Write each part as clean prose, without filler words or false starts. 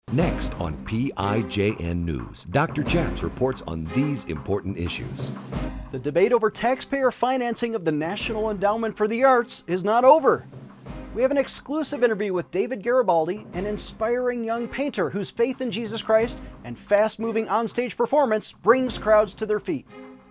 Next on PIJN News, Dr. Chaps reports on these important issues. The debate over taxpayer financing of the National Endowment for the Arts is not over. We have an exclusive interview with David Garibaldi, an inspiring young painter whose faith in Jesus Christ and fast-moving onstage performance brings crowds to their feet.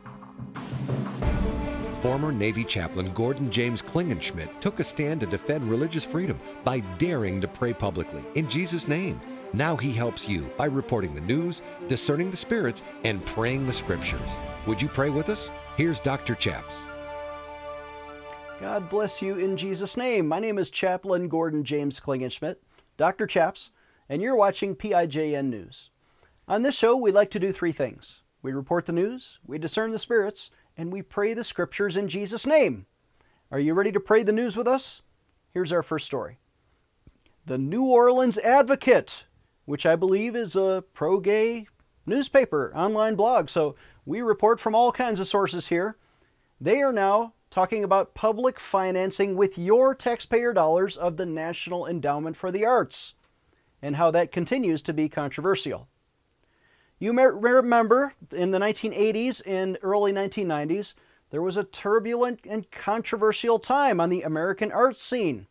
Former Navy Chaplain Gordon James Klingenschmitt took a stand to defend religious freedom by daring to pray publicly in Jesus' name. Now he helps you by reporting the news, discerning the spirits, and praying the scriptures. Would you pray with us? Here's Dr. Chaps. God bless you in Jesus' name. My name is Chaplain Gordon James Klingenschmitt, Dr. Chaps, and you're watching PIJN News. On this show, we like to do three things. We report the news, we discern the spirits, and we pray the scriptures in Jesus' name. Are you ready to pray the news with us? Here's our first story. The New Orleans Advocate, which I believe is a pro-gay newspaper, online blog, so we report from all kinds of sources here. They are now talking about public financing with your taxpayer dollars of the National Endowment for the Arts, and how that continues to be controversial. You may remember in the 1980s and early 1990s, there was a turbulent and controversial time on the American arts scene.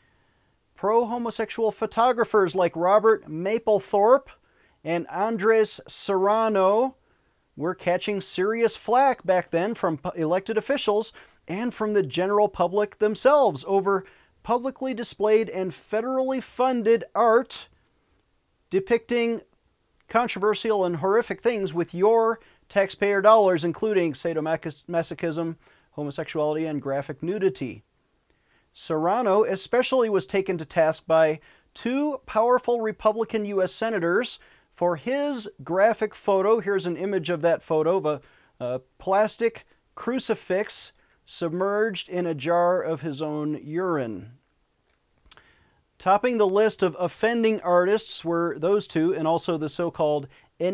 Pro-homosexual photographers like Robert Mapplethorpe and Andres Serrano were catching serious flack back then from elected officials and from the general public themselves over publicly displayed and federally funded art depicting controversial and horrific things with your taxpayer dollars, including sadomasochism, homosexuality, and graphic nudity. Serrano especially was taken to task by two powerful Republican U.S. senators for his graphic photo. Here's an image of that photo of a plastic crucifix submerged in a jar of his own urine. Topping the list of offending artists were those two, and also the so-called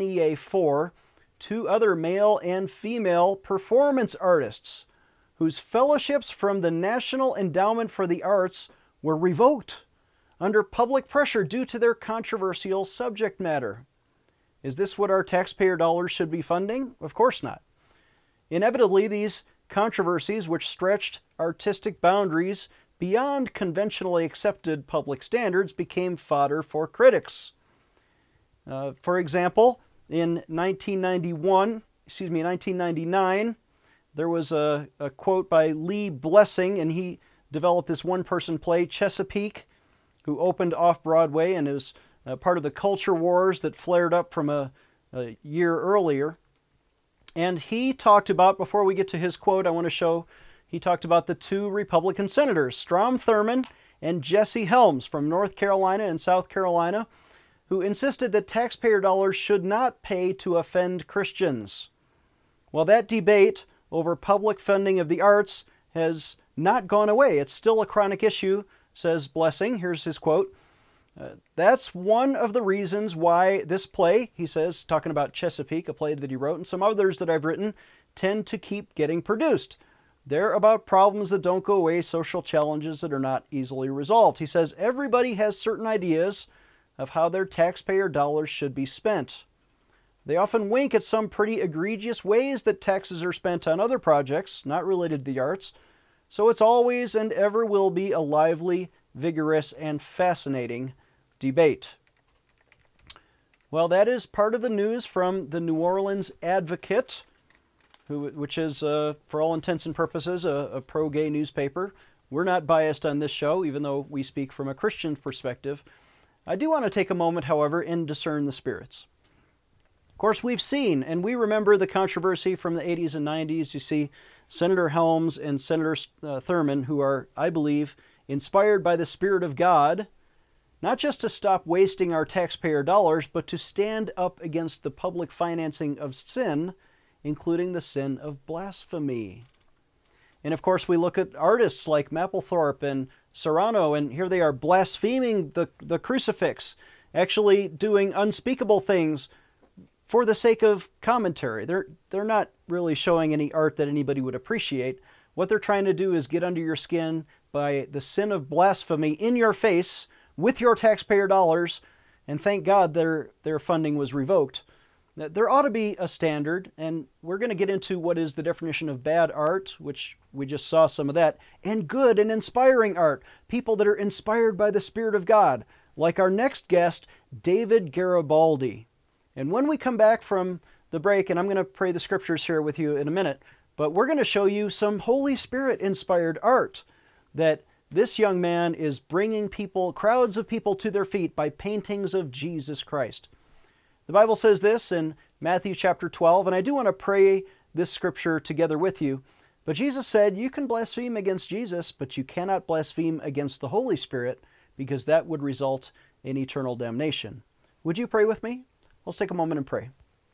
NEA4, two other male and female performance artists whose fellowships from the National Endowment for the Arts were revoked under public pressure due to their controversial subject matter. Is this what our taxpayer dollars should be funding? Of course not. Inevitably, these controversies, which stretched artistic boundaries beyond conventionally accepted public standards, became fodder for critics. For example, in 1999, there was a quote by Lee Blessing, and he developed this one-person play, Chesapeake, who opened off-Broadway and is part of the culture wars that flared up from a year earlier. And he talked about, before we get to his quote, I want to show, he talked about the two Republican senators, Strom Thurmond and Jesse Helms from North Carolina and South Carolina, who insisted that taxpayer dollars should not pay to offend Christians. Well, that debate over public funding of the arts has not gone away. It's still a chronic issue, says Blessing. Here's his quote. That's one of the reasons why this play, he says, talking about Chesapeake, a play that he wrote, and some others that I've written, tend to keep getting produced. They're about problems that don't go away, social challenges that are not easily resolved. He says everybody has certain ideas of how their taxpayer dollars should be spent. They often wink at some pretty egregious ways that taxes are spent on other projects, not related to the arts, so it's always and ever will be a lively, vigorous, and fascinating debate. Well, that is part of the news from the New Orleans Advocate, which is, for all intents and purposes, a pro-gay newspaper. We're not biased on this show, even though we speak from a Christian perspective. I do want to take a moment, however, and discern the spirits. Of course, we've seen, and we remember the controversy from the 80s and 90s. You see Senator Helms and Senator Thurmond, who are, I believe, inspired by the Spirit of God, not just to stop wasting our taxpayer dollars, but to stand up against the public financing of sin, including the sin of blasphemy. And of course, we look at artists like Mapplethorpe and Serrano, and here they are blaspheming the crucifix, actually doing unspeakable things for the sake of commentary. They're not really showing any art that anybody would appreciate. What they're trying to do is get under your skin by the sin of blasphemy in your face with your taxpayer dollars and thank God their funding was revoked. There ought to be a standard, and we're going to get into what is the definition of bad art, which we just saw some of that, and good and inspiring art, people that are inspired by the Spirit of God, like our next guest, David Garibaldi. And when we come back from the break, and I'm going to pray the scriptures here with you in a minute, but we're going to show you some Holy Spirit-inspired art that this young man is bringing people, crowds of people to their feet by paintings of Jesus Christ. The Bible says this in Matthew chapter 12, and I do want to pray this scripture together with you. But Jesus said, you can blaspheme against Jesus, but you cannot blaspheme against the Holy Spirit, because that would result in eternal damnation. Would you pray with me? Let's take a moment and pray.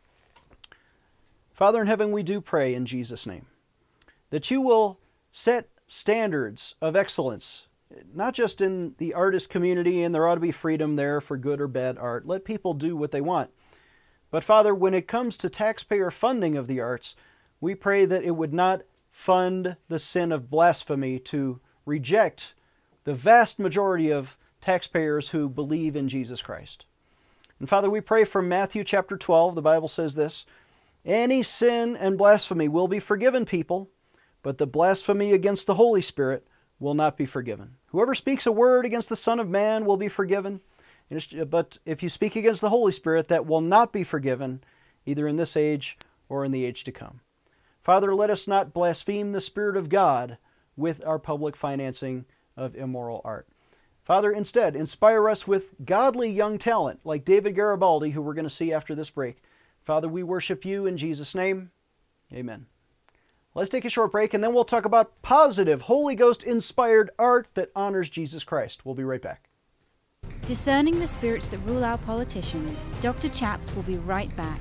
Father in heaven, we do pray in Jesus' name that you will set standards of excellence, not just in the artist community, and there ought to be freedom there for good or bad art. Let people do what they want. But Father, when it comes to taxpayer funding of the arts, we pray that it would not fund the sin of blasphemy to reject the vast majority of taxpayers who believe in Jesus Christ. And Father, we pray from Matthew chapter 12, the Bible says this, any sin and blasphemy will be forgiven people, but the blasphemy against the Holy Spirit will not be forgiven. Whoever speaks a word against the Son of Man will be forgiven, but if you speak against the Holy Spirit, that will not be forgiven, either in this age or in the age to come. Father, let us not blaspheme the Spirit of God with our public financing of immoral art. Father, instead, inspire us with godly young talent like David Garibaldi, who we're going to see after this break. Father, we worship you in Jesus' name. Amen. Let's take a short break, and then we'll talk about positive, Holy Ghost-inspired art that honors Jesus Christ. We'll be right back. Discerning the spirits that rule our politicians, Dr. Chaps will be right back.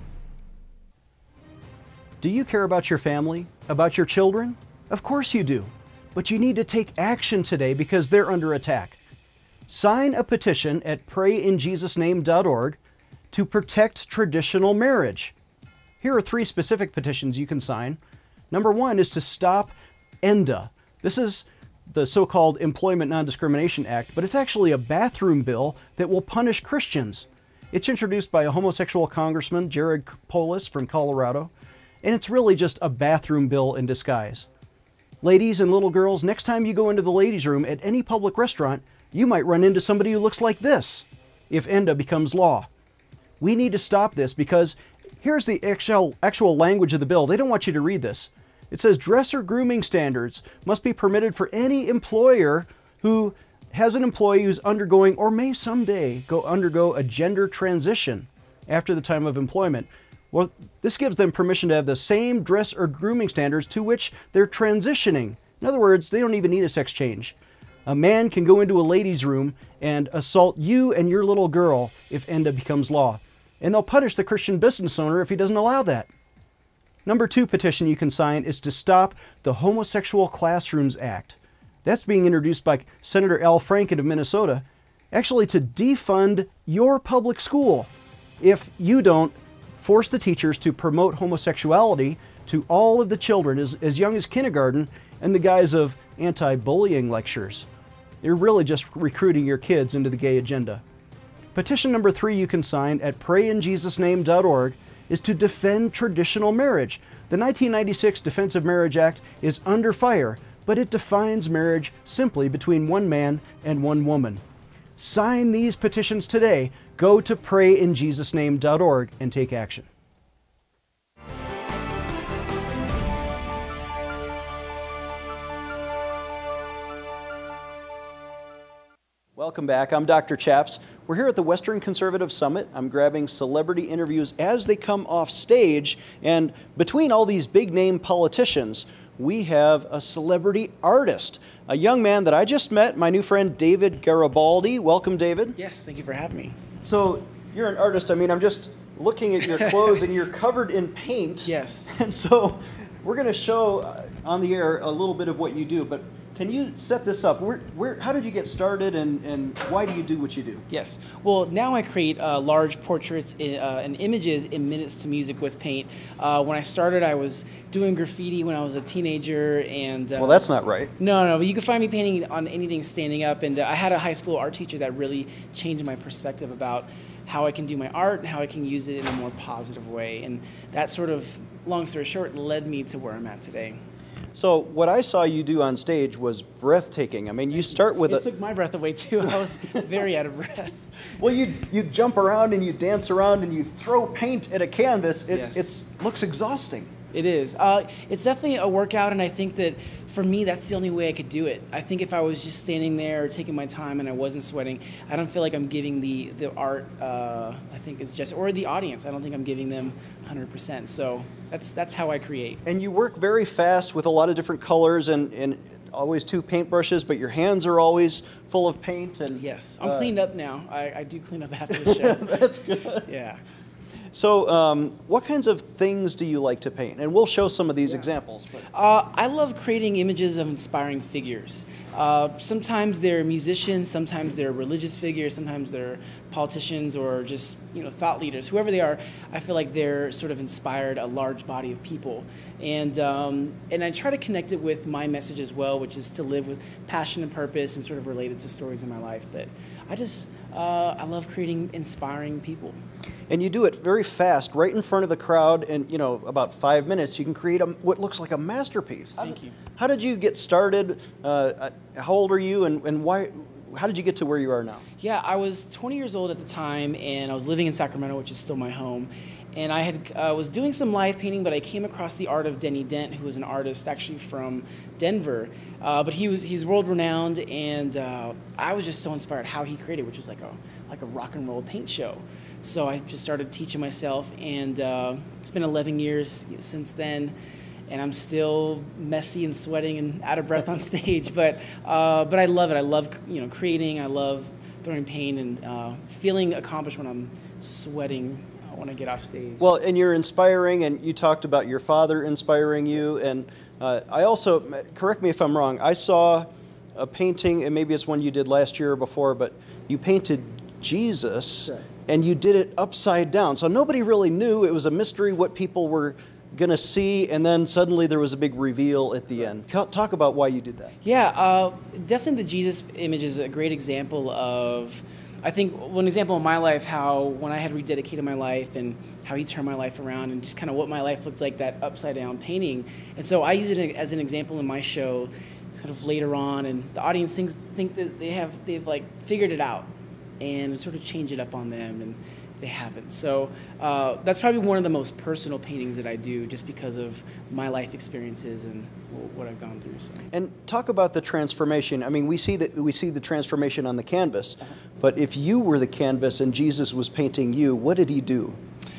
Do you care about your family? About your children? Of course you do. But you need to take action today because they're under attack. Sign a petition at prayinjesusname.org to protect traditional marriage. Here are 3 specific petitions you can sign. Number 1 is to stop ENDA. This is the so-called Employment Non-Discrimination Act, but it's actually a bathroom bill that will punish Christians. It's introduced by a homosexual congressman, Jared Polis from Colorado, and it's really just a bathroom bill in disguise. Ladies and little girls, next time you go into the ladies' room at any public restaurant, you might run into somebody who looks like this if ENDA becomes law. We need to stop this because here's the actual language of the bill. They don't want you to read this. It says dress or grooming standards must be permitted for any employer who has an employee who's undergoing or may someday undergo a gender transition after the time of employment. Well, this gives them permission to have the same dress or grooming standards to which they're transitioning. In other words, they don't even need a sex change. A man can go into a ladies' room and assault you and your little girl if ENDA becomes law. And they'll punish the Christian business owner if he doesn't allow that. Number 2 petition you can sign is to stop the Homosexual Classrooms Act. That's being introduced by Senator Al Franken of Minnesota, actually to defund your public school if you don't force the teachers to promote homosexuality to all of the children as young as kindergarten in the guise of anti-bullying lectures. You're really just recruiting your kids into the gay agenda. Petition number 3 you can sign at prayinjesusname.org is to defend traditional marriage. The 1996 Defense of Marriage Act is under fire, but it defines marriage simply between one man and one woman. Sign these petitions today. Go to prayinjesusname.org and take action. Welcome back. I'm Dr. Chaps. We're here at the Western Conservative Summit. I'm grabbing celebrity interviews as they come off stage. And between all these big-name politicians, we have a celebrity artist, a young man that I just met, my new friend David Garibaldi. Welcome, David. Yes, thank you for having me. So you're an artist. I mean, I'm just looking at your clothes and you're covered in paint. Yes. And so we're going to show on the air a little bit of what you do. But Can you set this up? How did you get started, and why do you do what you do? Yes. Well, now I create large portraits and images in minutes to music with paint. When I started, I was doing graffiti when I was a teenager, and Well, that's not right. No, but you can find me painting on anything standing up, and I had a high school art teacher that really changed my perspective about how I can do my art and how I can use it in a more positive way. And that sort of, long story short, led me to where I'm at today. So what I saw you do on stage was breathtaking. I mean, you start with It took my breath away too. I was very out of breath. Well, you jump around and you dance around and you throw paint at a canvas. Yes. It looks exhausting. It is. It's definitely a workout, and I think that for me, that's the only way I could do it. I think if I was just standing there taking my time and I wasn't sweating, I don't feel like I'm giving the art, I think it's just, or the audience, I don't think I'm giving them 100%. So that's how I create. And you work very fast with a lot of different colors and always 2 paintbrushes, but your hands are always full of paint. And yes, I'm cleaned up now. I do clean up after the show. That's good. Yeah. So what kinds of things do you like to paint? And we'll show some of these examples. But. I love creating images of inspiring figures. Sometimes they're musicians, sometimes they're religious figures, sometimes they're politicians or just thought leaders. Whoever they are, I feel like they're sort of inspired a large body of people. And I try to connect it with my message as well, which is to live with passion and purpose and sort of relate it to stories in my life. But I love creating inspiring people. And you do it very fast, right in front of the crowd, and about 5 minutes, you can create what looks like a masterpiece. Thank you. How did you get started? How old are you, and why? How did you get to where you are now? Yeah, I was 20 years old at the time, and I was living in Sacramento, which is still my home. And I was doing some live painting, but I came across the art of Denny Dent, who was an artist actually from Denver. But he's world renowned, and I was just so inspired how he created, which was like a rock and roll paint show. So I just started teaching myself, and it's been 11 years since then, and I'm still messy and sweating and out of breath on stage. But I love it. I love creating. I love throwing paint and feeling accomplished when I'm sweating when I get off stage. Well, and you're inspiring, and you talked about your father inspiring you, and I also, correct me if I'm wrong, I saw a painting, and maybe it's one you did last year or before, but you painted Jesus, Correct. And you did it upside down. So nobody really knew. It was a mystery what people were going to see, and then suddenly there was a big reveal at the end. Talk about why you did that. Yeah, definitely the Jesus image is a great example of, I think, one example in my life, how when I had rededicated my life and how he turned my life around and just kind of what my life looked like, that upside down painting. And so I use it as an example in my show sort of later on, and the audience think that they've like figured it out and sort of change it up on them, and they haven't. So that's probably one of the most personal paintings that I do, just because of my life experiences and what I've gone through. So. And talk about the transformation. I mean, we see the transformation on the canvas, but if you were the canvas and Jesus was painting you, what did he do?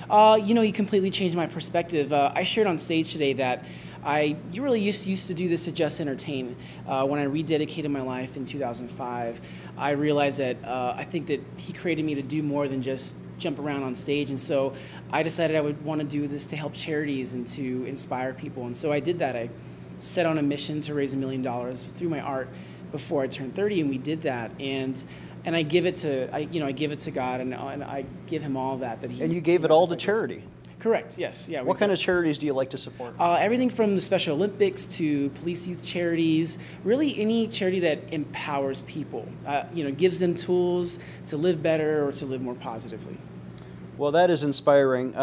He completely changed my perspective. I shared on stage today that you really used to do this to just entertain. When I rededicated my life in 2005, I realized that I think that he created me to do more than just jump around on stage, and so I decided I would want to do this to help charities and to inspire people, and so I did that. I set on a mission to raise $1 million through my art before I turned 30, and we did that, and I give it to God, and I give him all that he. And you gave it all to charity. Correct. Yes. Yeah. What kind of charities do you like to support? Everything from the Special Olympics to police youth charities. Really, any charity that empowers people. Gives them tools to live better or to live more positively. Well, that is inspiring.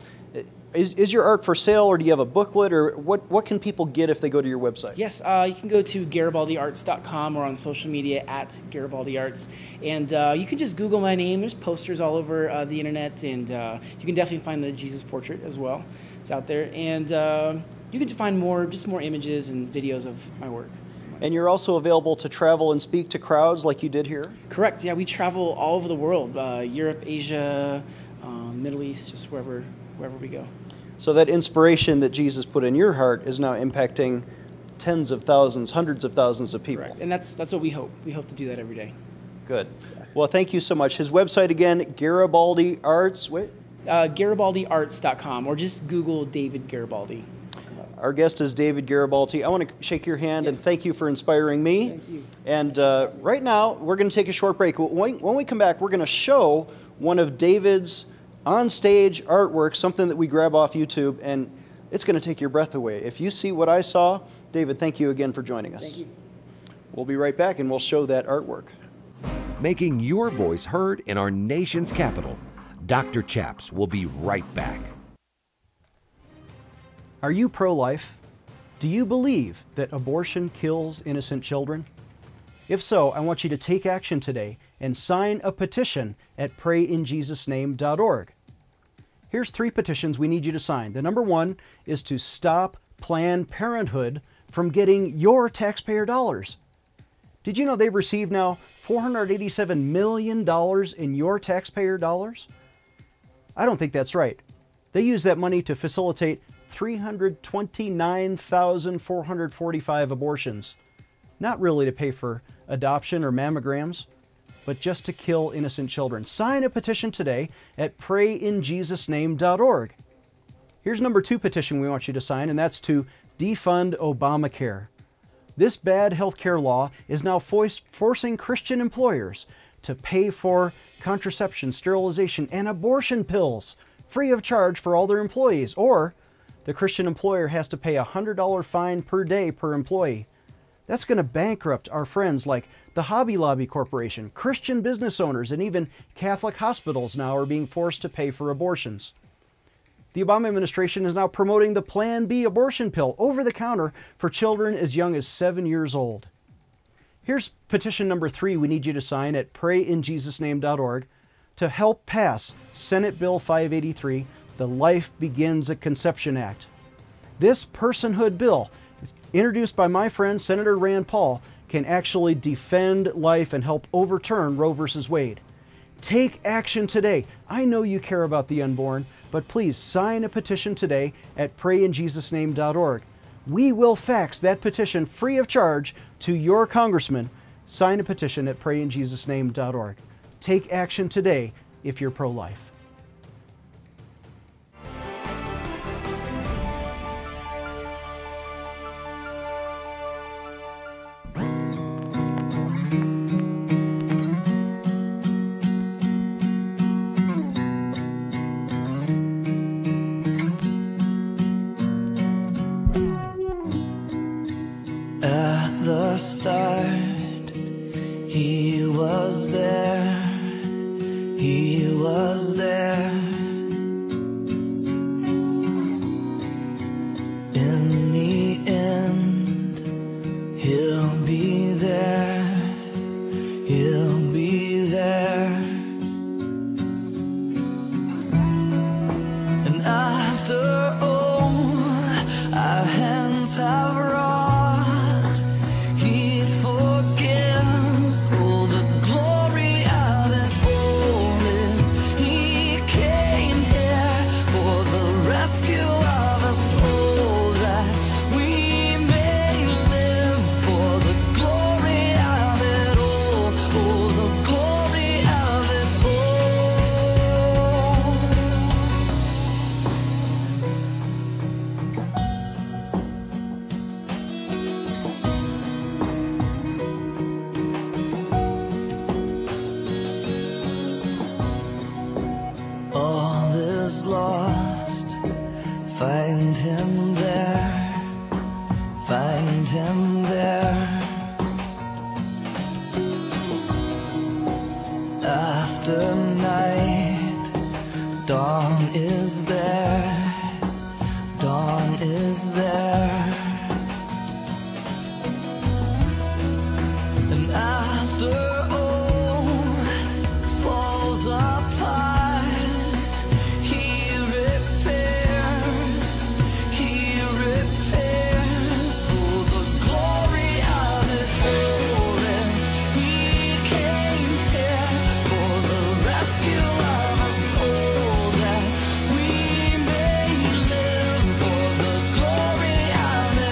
Is your art for sale, or do you have a booklet, or what can people get if they go to your website? Yes, you can go to GaribaldiArts.com or on social media at GaribaldiArts, and you can just Google my name. There's posters all over the internet, and you can definitely find the Jesus portrait as well. It's out there, and you can find more images and videos of my work. And you're also available to travel and speak to crowds like you did here? Correct. Yeah, we travel all over the world: Europe, Asia, Middle East, just wherever we go. So that inspiration that Jesus put in your heart is now impacting tens of thousands, hundreds of thousands of people. Correct. And that's what we hope. We hope to do that every day. Good. Well, thank you so much. His website again, Garibaldi Arts. GaribaldiArts.com, or just Google David Garibaldi. Our guest is David Garibaldi. I want to shake your hand and thank you for inspiring me. Thank you. And right now, we're going to take a short break. When we come back, we're going to show one of David's on-stage artwork, something that we grab off YouTube, and it's going to take your breath away. If you see what I saw, David, thank you again for joining us. Thank you. We'll be right back, and we'll show that artwork. Making your voice heard in our nation's capital. Dr. Chaps will be right back. Are you pro-life? Do you believe that abortion kills innocent children? If so, I want you to take action today and sign a petition at PrayInJesusName.org. Here's 3 petitions we need you to sign. The number 1 is to stop Planned Parenthood from getting your taxpayer dollars. Did you know they've received now $487 million in your taxpayer dollars? I don't think that's right. They use that money to facilitate 329,445 abortions. Not really to pay for adoption or mammograms, but just to kill innocent children. Sign a petition today at PrayInJesusName.org. Here's number 2 petition we want you to sign, and that's to defund Obamacare. This bad health care law is now forcing Christian employers to pay for contraception, sterilization, and abortion pills free of charge for all their employees, or the Christian employer has to pay a $100 fine per day per employee. That's going to bankrupt our friends like the Hobby Lobby Corporation. Christian business owners and even Catholic hospitals now are being forced to pay for abortions. The Obama administration is now promoting the Plan B abortion pill over the counter for children as young as 7 years old. Here's petition number 3 we need you to sign at PrayInJesusName.org to help pass Senate Bill 583, the Life Begins at Conception Act. This personhood bill, introduced by my friend Senator Rand Paul, can actually defend life and help overturn Roe v. Wade. Take action today. I know you care about the unborn, but please sign a petition today at PrayInJesusName.org. We will fax that petition free of charge to your congressman. Sign a petition at PrayInJesusName.org. Take action today if you're pro-life. At the start, he was there, he was there. In the end, he'll be there, he'll be there. And after all our hands have wrought, he forgives all the glory of it all is. He came here for the rescue of us all, that we may live for the glory of it all, the glory of it all. All is lost. Find him there. Find him there. After night, dawn is there. Dawn is there. And after all falls apart, he repairs, all the glory of it all is. He came here for the rescue of us all, that we may live for the glory of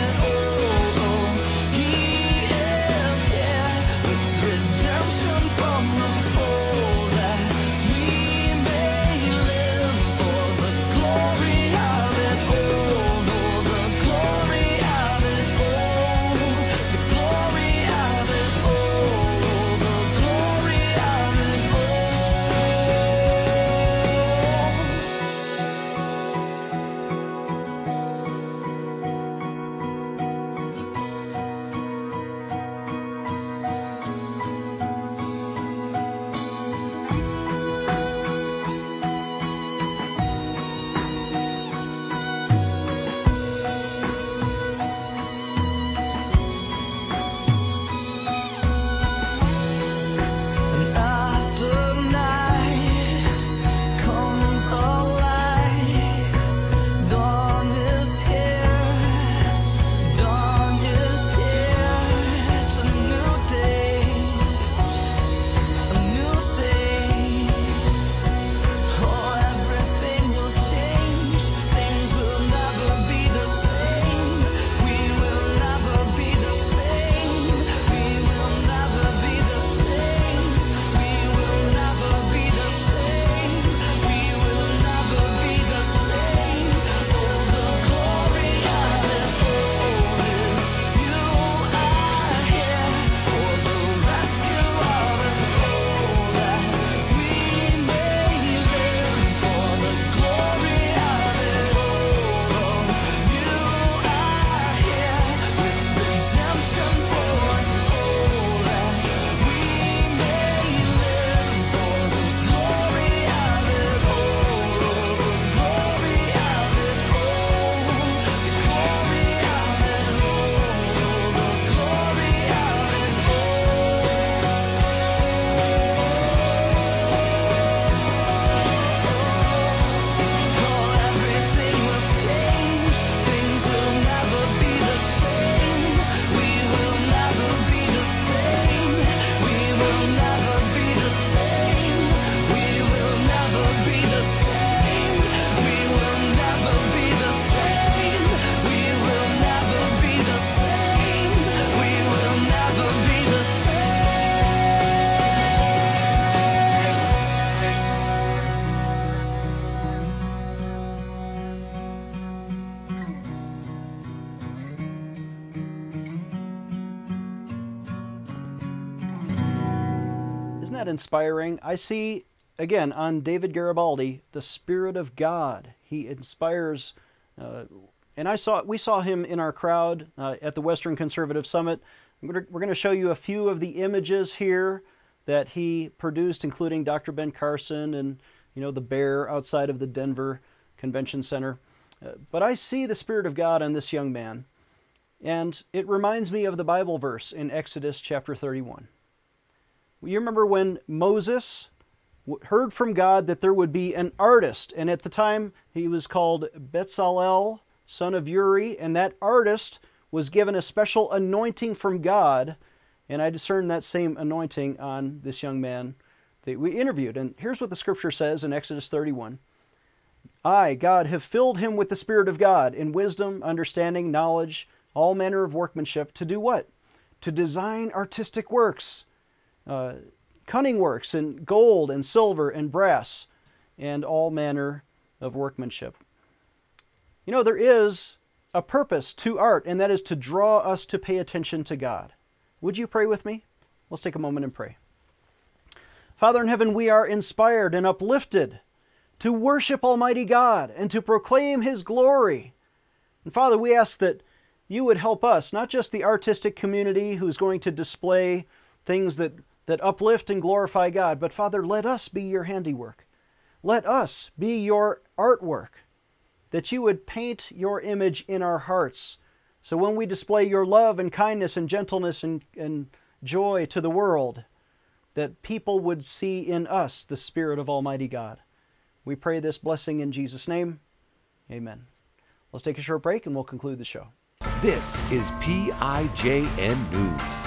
that inspiring? I see, again, on David Garibaldi, the Spirit of God. He inspires, and we saw him in our crowd at the Western Conservative Summit. We're going to show you a few of the images here that he produced, including Dr. Ben Carson and, the bear outside of the Denver Convention Center. But I see the Spirit of God on this young man, and it reminds me of the Bible verse in Exodus chapter 31. You remember when Moses heard from God that there would be an artist, and at the time he was called Bezalel, son of Uri, and that artist was given a special anointing from God, and I discerned that same anointing on this young man that we interviewed. And here's what the scripture says in Exodus 31. I, God, have filled him with the Spirit of God in wisdom, understanding, knowledge, all manner of workmanship, to do what? To design artistic works, cunning works in gold and silver and brass, and all manner of workmanship. There is a purpose to art, and that is to draw us to pay attention to God. Would you pray with me? Let's take a moment and pray. Father in heaven, we are inspired and uplifted to worship Almighty God and to proclaim His glory. And Father, we ask that you would help us, not just the artistic community who's going to display things that uplift and glorify God, but Father, let us be your handiwork. Let us be your artwork, that you would paint your image in our hearts. So when we display your love and kindness and gentleness and joy to the world, that people would see in us the Spirit of Almighty God. We pray this blessing in Jesus' name. Amen. Let's take a short break and we'll conclude the show. This is PIJN News.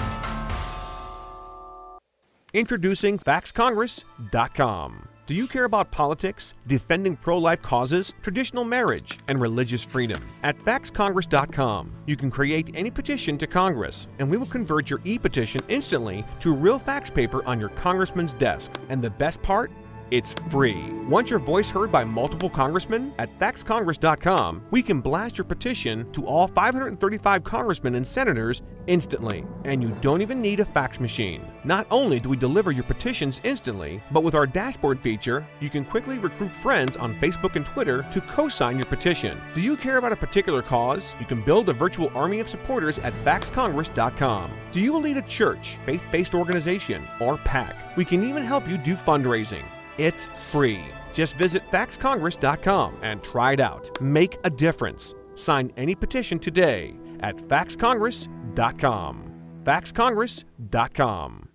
Introducing FaxCongress.com. Do you care about politics, defending pro-life causes, traditional marriage, and religious freedom? At FaxCongress.com, you can create any petition to Congress, and we will convert your e-petition instantly to real fax paper on your congressman's desk. And the best part? It's free. Want your voice heard by multiple congressmen? At FaxCongress.com, we can blast your petition to all 535 congressmen and senators instantly, and you don't even need a fax machine. Not only do we deliver your petitions instantly, but with our dashboard feature, you can quickly recruit friends on Facebook and Twitter to co-sign your petition. Do you care about a particular cause? You can build a virtual army of supporters at FaxCongress.com. Do you lead a church, faith-based organization, or PAC? We can even help you do fundraising. It's free. Just visit FaxCongress.com and try it out. Make a difference. Sign any petition today at FaxCongress.com. FaxCongress.com.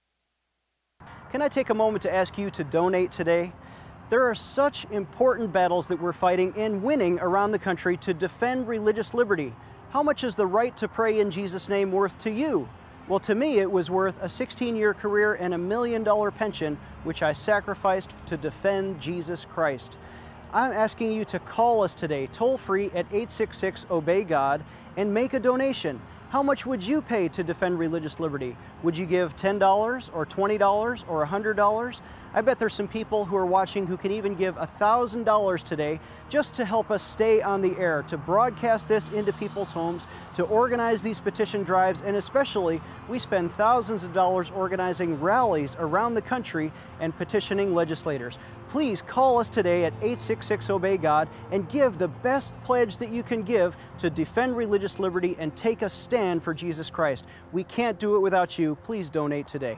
Can I take a moment to ask you to donate today? There are such important battles that we're fighting and winning around the country to defend religious liberty. How much is the right to pray in Jesus' name worth to you? Well, to me, it was worth a 16-year career and $1 million pension, which I sacrificed to defend Jesus Christ. I'm asking you to call us today, toll-free at 866-OBEY-GOD, and make a donation. How much would you pay to defend religious liberty? Would you give $10 or $20 or $100? I bet there's some people who are watching who can even give $1,000 today just to help us stay on the air, to broadcast this into people's homes, to organize these petition drives, and especially we spend thousands of dollars organizing rallies around the country and petitioning legislators. Please call us today at 866-OBEY-GOD and give the best pledge that you can give to defend religious liberty and take a stand for Jesus Christ. We can't do it without you. Please donate today.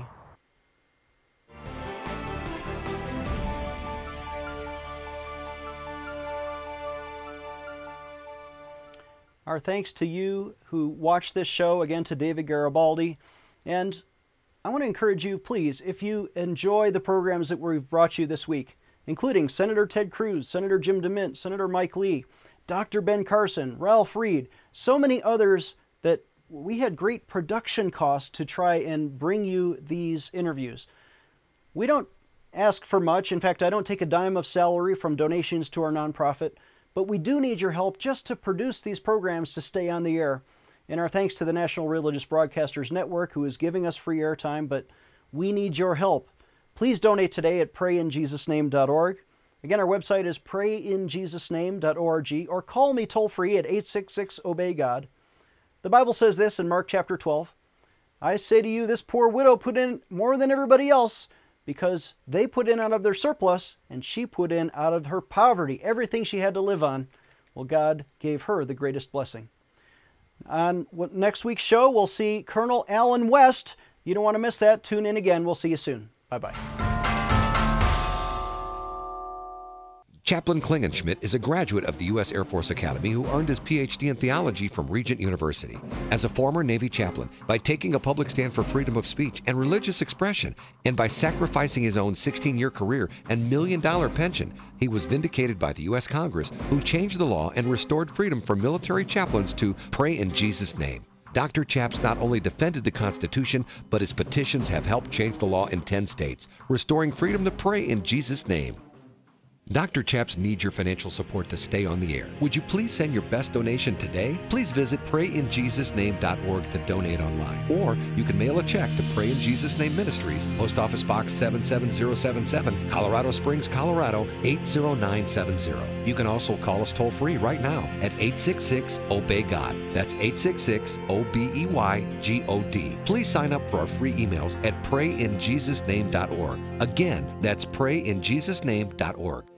Our thanks to you who watched this show, again to David Garibaldi. And I want to encourage you, please, if you enjoy the programs that we've brought you this week, including Senator Ted Cruz, Senator Jim DeMint, Senator Mike Lee, Dr. Ben Carson, Ralph Reed, so many others that we had great production costs to try and bring you these interviews. We don't ask for much. In fact, I don't take a dime of salary from donations to our nonprofit. But we do need your help just to produce these programs to stay on the air. And our thanks to the National Religious Broadcasters Network, who is giving us free airtime, but we need your help. Please donate today at prayinjesusname.org. Again, our website is prayinjesusname.org, or call me toll-free at 866-OBEY-GOD. The Bible says this in Mark chapter 12. I say to you, this poor widow put in more than everybody else, because they put in out of their surplus and she put in out of her poverty, everything she had to live on. Well, God gave her the greatest blessing. On next week's show, we'll see Colonel Alan West. You don't want to miss that. Tune in again. We'll see you soon. Bye-bye. Chaplain Klingenschmitt is a graduate of the U.S. Air Force Academy who earned his Ph.D. in theology from Regent University. As a former Navy chaplain, by taking a public stand for freedom of speech and religious expression, and by sacrificing his own 16-year career and million-dollar pension, he was vindicated by the U.S. Congress, who changed the law and restored freedom for military chaplains to pray in Jesus' name. Dr. Chaps not only defended the Constitution, but his petitions have helped change the law in 10 states, restoring freedom to pray in Jesus' name. Dr. Chaps needs your financial support to stay on the air. Would you please send your best donation today? Please visit PrayInJesusName.org to donate online. Or you can mail a check to Pray in Jesus Name Ministries, Post Office Box 77077, Colorado Springs, Colorado 80970. You can also call us toll-free right now at 866-OBEY-GOD. That's 866-OBEYGOD. Please sign up for our free emails at PrayInJesusName.org. Again, that's PrayInJesusName.org.